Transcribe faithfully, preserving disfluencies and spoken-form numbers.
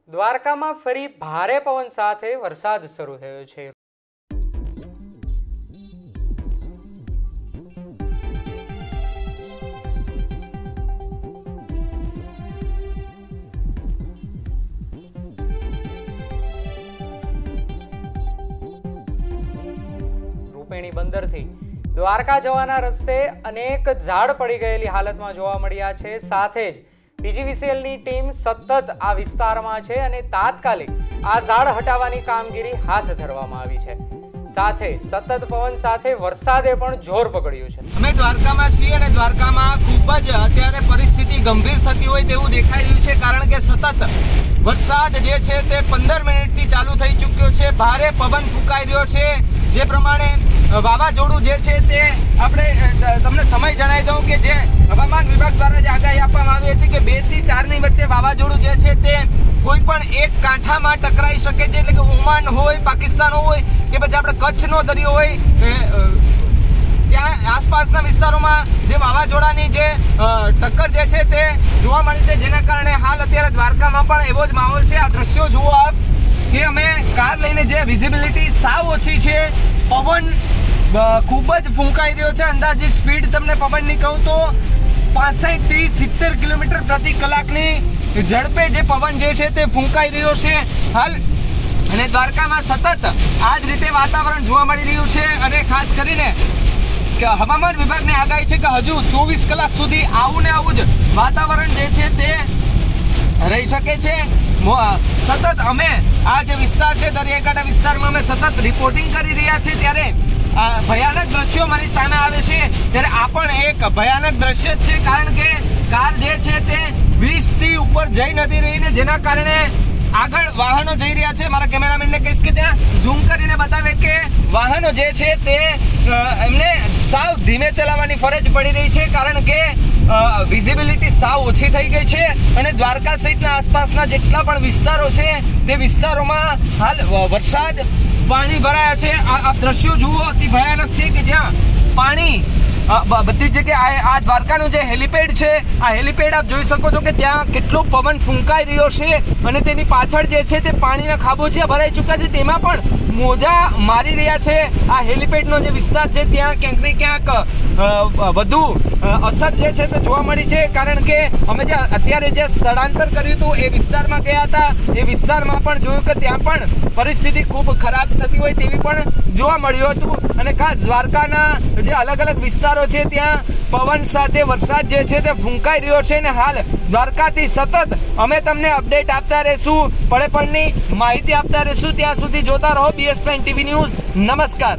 દ્વારકામાં ફરી ભારે પવન સાથે વરસાદ શરૂ થયો છે। રૂપેણી બંદરથી દ્વારકા જવાના રસ્તે અનેક ઝાડ પડી ગયેલી હાલતમાં જોવા મળ્યા છે। સાથે જ પીજીવીસીએલની ટીમ સતત આ વિસ્તારમાં છે અને તાત્કાલિક આ ઝાડ હટાવવાની કામગીરી હાથ ધરવામાં આવી છે। સાથે સતત પવન સાથે વરસાદે પણ જોર પકડ્યું છે। અમે દ્વારકામાં છીએ અને દ્વારકામાં ખૂબ જ અત્યારે પરિસ્થિતિ ગંભીર થતી હોય તેવું દેખાઈ રહ્યું છે, કારણ કે સતત વરસાદ જે છે તે પંદર મિનિટથી ચાલુ થઈ ચૂક્યો છે। ભારે પવન ફૂંકાઈ રહ્યો છે, જે પ્રમાણે વાવાઝોડું જે છે તે આપણે તમને સમય જણાવી દઉં કે જે હવામાન વિભાગ દ્વારા જે આગાહી આપવામાં આવી હતી કે બે થી ચાર ની વચ્ચે વાવાઝોડું જે છે તે કોઈ પણ એક કાંઠામાં ટકરાઈ શકે છે, એટલે કે ઓમાન હોય, પાકિસ્તાન હોય કે પછી આપણે કચ્છનો દરિયો હોય, ત્યાં આસપાસના વિસ્તારોમાં જે વાવાઝોડાની જે ટક્કર જે છે તે જોવા મળી છે, જેના કારણે હાલ અત્યારે દ્વારકામાં પણ એવો જ માહોલ છે। આ દ્રશ્યો જુઓ આપ કે અમે કાર લઈને જે વિઝિબિલિટી સાવ ઓછી છે, પવન ખૂબ જ ફૂંકાઈ રહ્યો છે। અંદાજિત સ્પીડ તમને પવનની કહું તો પાસઠ થી સિત્તેર કિલોમીટર પ્રતિ કલાકની ઝડપે જે પવન જે છે તે ફૂંકાઈ રહ્યો છે હાલ। અને દ્વારકામાં સતત આ જ રીતે વાતાવરણ જોવા મળી રહ્યું છે અને ખાસ કરીને કે હવામાન વિભાગની આગાહી છે કે હજુ ચોવીસ કલાક સુધી આવું ને આવું જ વાતાવરણ જે છે તે રહી શકે છે। સતત અમે આ જે વિસ્તાર છે દરિયાકાંઠા વિસ્તારમાં અમે સતત રિપોર્ટિંગ કરી રહ્યા છીએ, ત્યારે ભયાનક દ્રશ્યો મારી સામે આવે છે। ત્યારે આ પણ એક ભયાનક દ્રશ્ય જ છે, કારણ કે કાર જે છે તે વીસ થી ઉપર જઈ નથી રહી ને જેના કારણે આગળ વાહનો જઈ રહ્યા છે। મારા કેમેરામેનને કહીશ કે ત્યાં ઝૂમ કરીને બતાવે કે વાહનો જે છે તે એમને સાવ ધીમે ચલાવવાની ફરજ પડી રહી છે, કારણ કે વિઝિબિલિટી સાવ ઓછી થઈ ગઈ છે અને દ્વારકા સહિતના આસપાસના જેટલા પણ વિસ્તારો છે તે વિસ્તારોમાં હાલ વરસાદ પાણી ભરાયા છે। આ દ્રશ્યો જુઓ, અતિ ભયાનક છે કે જ્યાં પાણી બધી જગ્યાએ આ દ્વારકાનું જે હેલિપેડ છે, આ હેલિપેડ આપ જોઈ શકો છો કે ત્યાં કેટલો પવન ફૂંકાઈ રહ્યો છે અને તેની પાછળ જે છે તે પાણીના ખાબોચિયા ભરાઈ ચૂક્યા છે, તેમાં પણ મોજા મારી રહ્યા છે। આ હેલિપેડનો જે વિસ્તાર છે ત્યાં ક્યાંક ને ક્યાંક વધુ અસર જે છે તે જોવા મળી છે, કારણ કે અમે જે અત્યારે જે સ્થળાંતર કર્યું હતું એ વિસ્તારમાં ગયા હતા, એ વિસ્તારમાં પણ જોયું કે ત્યાં પણ પરિસ્થિતિ ખૂબ ખરાબ થતી હોય તેવી પણ જોવા મળ્યું હતું। અને ખાસ દ્વારકાના જે અલગ અલગ વિસ્તારો છે ત્યાં પવન સાથે વરસાદ જે છે તે ફૂંકાઈ રહ્યો છે અને હાલ દ્વારકાથી સતત અમે તમને અપડેટ આપતા રહેશું, પળે પળની માહિતી આપતા રહેશું। ત્યાં સુધી જોતા રહો બીએસ નાઇન ટીવી ન્યૂઝ। નમસ્કાર।